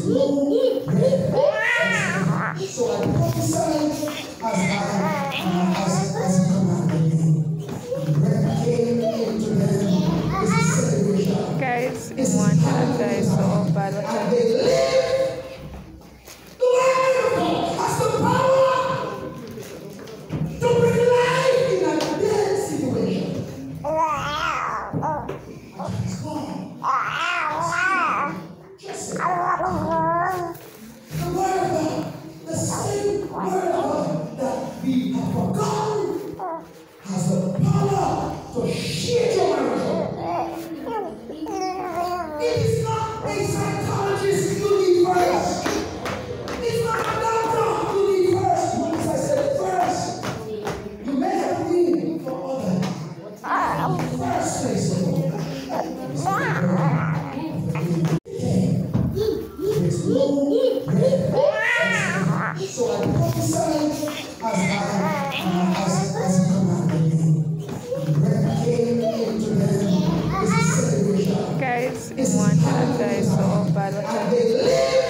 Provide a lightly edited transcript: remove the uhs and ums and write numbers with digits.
no greater. So I prophesy as he commanded me. Breath came into them. This is celebration. Guys, in one hand, guys, so bad. And they live. The word of God has the power to bring life in a dead situation. It's gone. Just the word of God, the same word of God that we have forgotten, has the power to shake your marriage. It is not a psychologist you need first. It's not a doctor you need first. Once I said first, you may have need for others. First place of all. There's no greater. So I prophesy as he commanded me. Breath came into them. This is celebration. Guys, in one hand, guys, so bad. And they live.